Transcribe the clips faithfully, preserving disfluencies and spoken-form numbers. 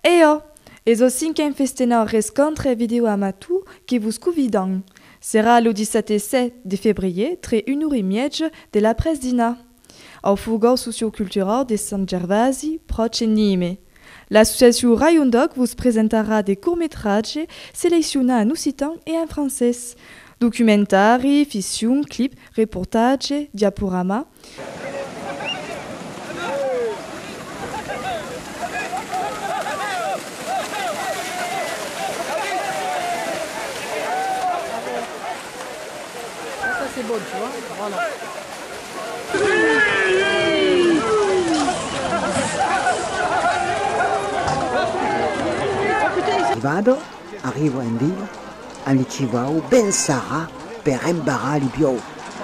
Eo, et zo cinquième festena rescontre vidéo amatou qui vous convidant. Sera le dix-sept et sept de février, très une heure et miege de la presse d'Ina. Au fougor socioculturel de San Gervasi, proche Nîmes. L'association Rayon Dog vous présentera des courts-métrages sélectionnés en occitan et en français. Documentari, fiction, clips, reportages, diaporamas. Ça c'est bon, tu vois, voilà. Vado, arrivo in villa, e ci vado ben sarà per imparare di più.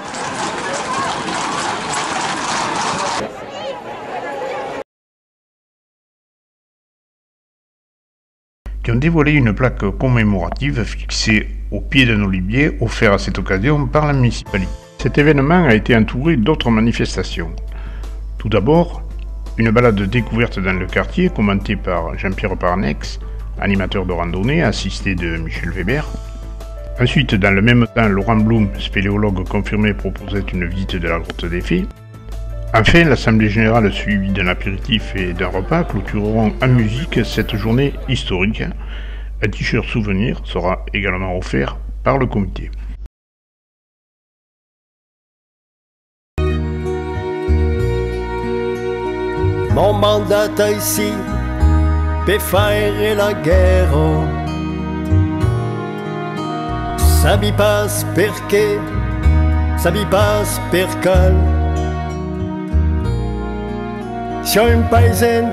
Qui ont dévoilé une plaque commémorative fixée au pied d'un olivier offert à cette occasion par la municipalité. Cet événement a été entouré d'autres manifestations. Tout d'abord, une balade découverte dans le quartier commentée par Jean-Pierre Parnex, animateur de randonnée, assisté de Michel Weber. Ensuite, dans le même temps, Laurent Blum, spéléologue confirmé, proposait une visite de la grotte des Fées. Enfin, l'Assemblée générale, suivie d'un apéritif et d'un repas, clôtureront en musique cette journée historique. Un t-shirt souvenir sera également offert par le comité. Mon mandat ici, per faire la guerre. Ça mi passe perché, ça mi passe perché. C'è un paese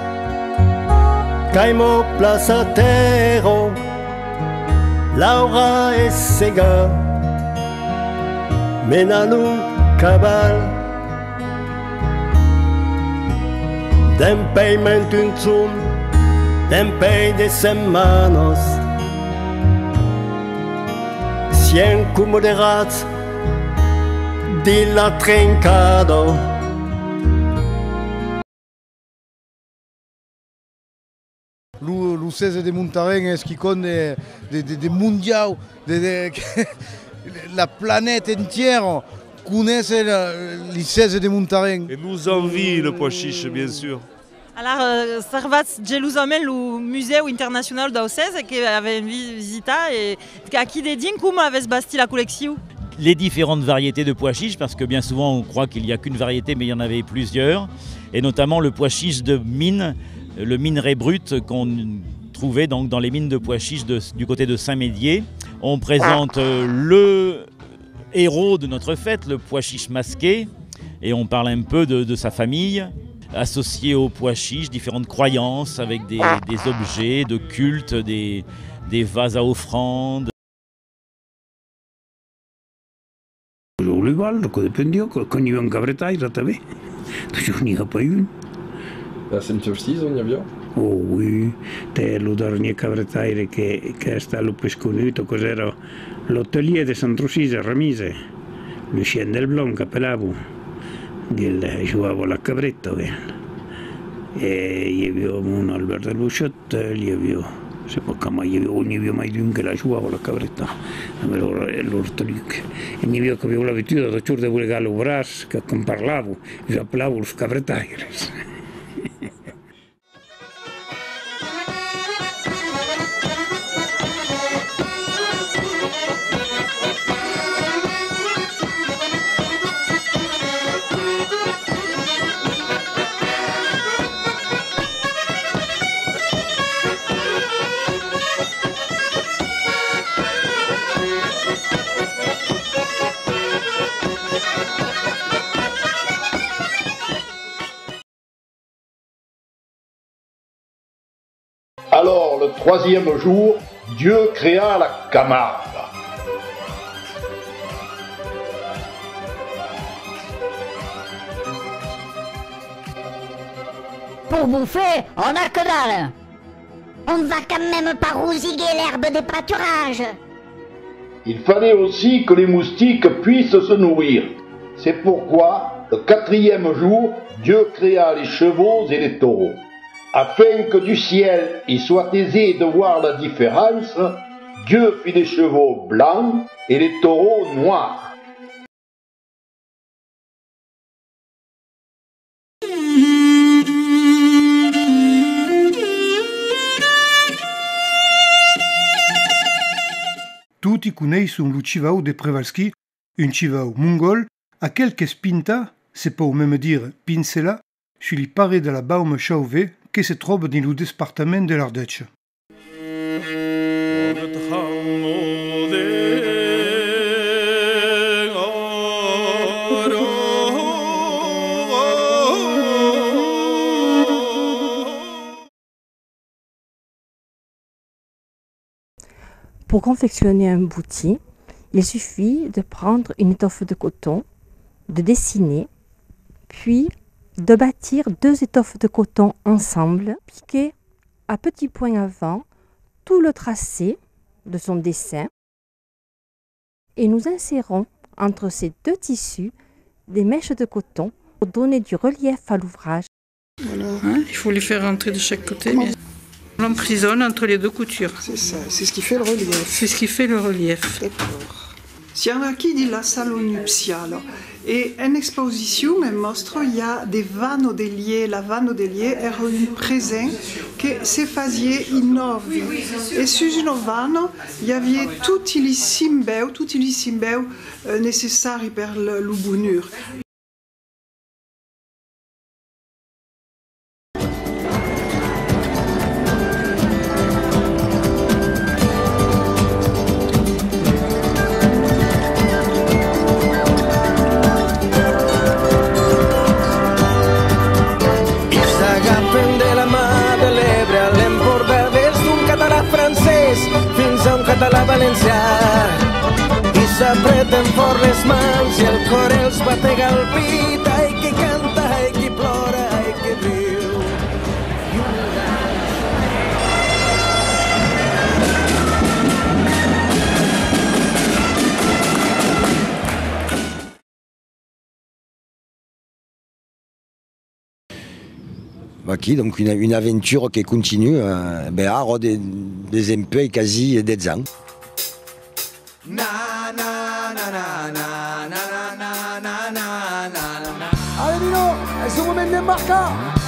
caimo plaza terra, Laura e Sega, menano caval. Den payment un zoom, den pay de semanas. Cien moderats di la trencado. Le seize de Montarin est ce qui compte des, des, des, des mondiaux, des, des, la planète entière connaît le seize de Montarin. Et nous envie le pois chiche, bien sûr. Alors, euh, servats Jérusalem, le musée international d'Auxèze, qui avait visité, et à qui dédié, comment avait bâti la collection? Les différentes variétés de pois chiches, parce que bien souvent on croit qu'il n'y a qu'une variété, mais il y en avait plusieurs, et notamment le pois chiche de mine, le minerai brut qu'on trouvait donc dans les mines de pois chiches de, du côté de Saint-Médier. On présente euh, le héros de notre fête, le pois chiche masqué, et on parle un peu de, de sa famille, associé au pois chiche, différentes croyances avec des, des objets de culte, des, des vases à offrandes. L'olival, que dependió, quand il y a un cabretaire, també. Toujours n'y a pas une. La Saint-Solstice, on y a bien? Oh oui, té lo dernier cabretaire che, che è stato più conosciuto, cos'era l'hôtelier de Saint-Rossis a Remise, Lucien Delblon, che appellavo, che giocava la cabretta. E hi havia un Albert del Buixot, hi havia, se pot que mai hi havia, on hi havia mai d'un que la jugava la cabretta, l'hortolic. E n'hi havia que havia l'habitude de xur de volegar el braç, que com parlavo, i appellavo els cabretaires. Alors, le troisième jour, Dieu créa la Camargue. Pour bouffer, on a que dalle. On va quand même pas rousiguer l'herbe des pâturages. Il fallait aussi que les moustiques puissent se nourrir. C'est pourquoi, le quatrième jour, Dieu créa les chevaux et les taureaux. Afin que du ciel il soit aisé de voir la différence, Dieu fit les chevaux blancs et les taureaux noirs. Tutti conoscono lo civao de Przewalski, un civao mongol à quelques spinta, c'est pas au même dire pincela, sur les parés de la Baume Chauvet qui se trouve dans le département de l'Ardèche. Pour confectionner un bouti, il suffit de prendre une étoffe de coton, de dessiner, puis de bâtir deux étoffes de coton ensemble, piquer à petits points avant tout le tracé de son dessin et nous insérons entre ces deux tissus des mèches de coton pour donner du relief à l'ouvrage. Voilà, hein, il faut les faire rentrer de chaque côté. Mais... on l'emprisonne entre les deux coutures. C'est ça, c'est ce qui fait le relief. C'est ce qui fait le relief. D'accord. Si on a qui dit la salle nuptiale, e in esposizione mostra il y a des vannes déliées. La vanne déliée est un présent que se faisait in novi. Et sur une vanne, il y avait tous les symboles, tous les symboles nécessaires pour le bonheur. Català valencià i s'apreten fort les mans i el cor els batega al pit. Ai, qui canta, ai, qui plora, ai, qui riu. Qui donc une, une aventure qui continue euh, ben, à des, des un peu quasi des ans. Allez Mino, c'est le moment d'embarquer.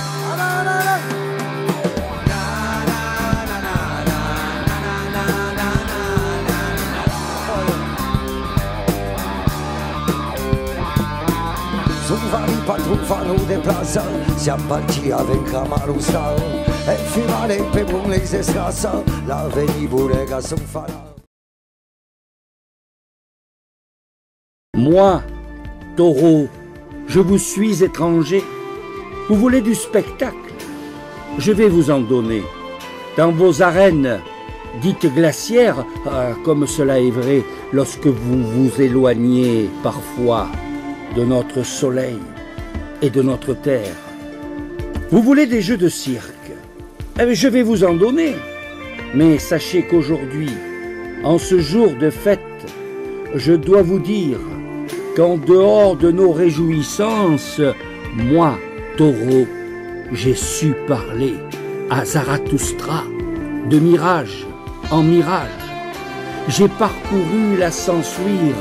Souvent i patron de plaça siamo partiti a Camarustal e finale per un les escassa la venibure che son fala. Moi, taureau, je vous suis étranger. Vous voulez du spectacle? Je vais vous en donner. Dans vos arènes dites glaciaires, ah, comme cela est vrai lorsque vous vous éloignez parfois de notre soleil et de notre terre. Vous voulez des jeux de cirque? Eh bien, je vais vous en donner. Mais sachez qu'aujourd'hui, en ce jour de fête, je dois vous dire qu'en dehors de nos réjouissances, moi, taureau, j'ai su parler à Zarathustra de mirage en mirage. J'ai parcouru la s'ensuivre.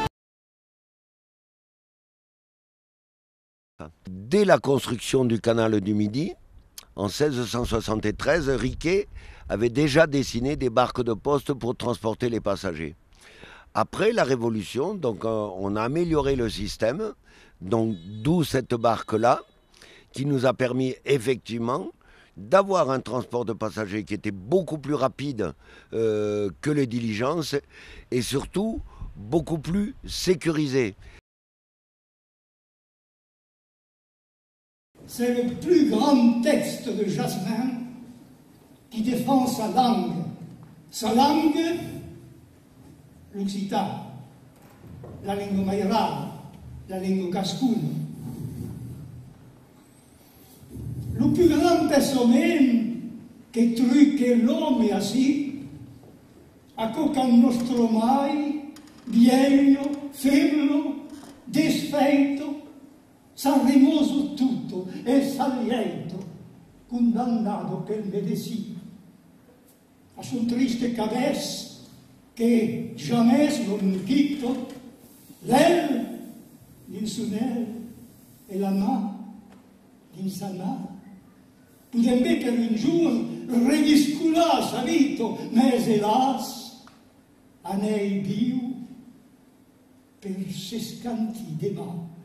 Dès la construction du canal du Midi, en seize cent soixante-treize, Riquet avait déjà dessiné des barques de poste pour transporter les passagers. Après la Révolution, donc, on a amélioré le système, donc d'où cette barque-là, qui nous a permis effectivement d'avoir un transport de passagers qui était beaucoup plus rapide euh, que les diligences et surtout beaucoup plus sécurisé. C'est le plus grand texte de Jasmin qui défend sa langue. Sa langue, l'occitan, la lingua maiorale, la lingua gascune. Le plus grand personne che trucca l'uomo así, a cocan nostro mai, vieglio, femmino, desfeito, s'arrimoso tutto e s'alliento, condannado quel medesí a son triste cabez que jamais l'on quito l'aile din son aile et la main din sa main. Podem bé per un jour reviscular sa vito, mais hélas, anei viu per s'escanti demà.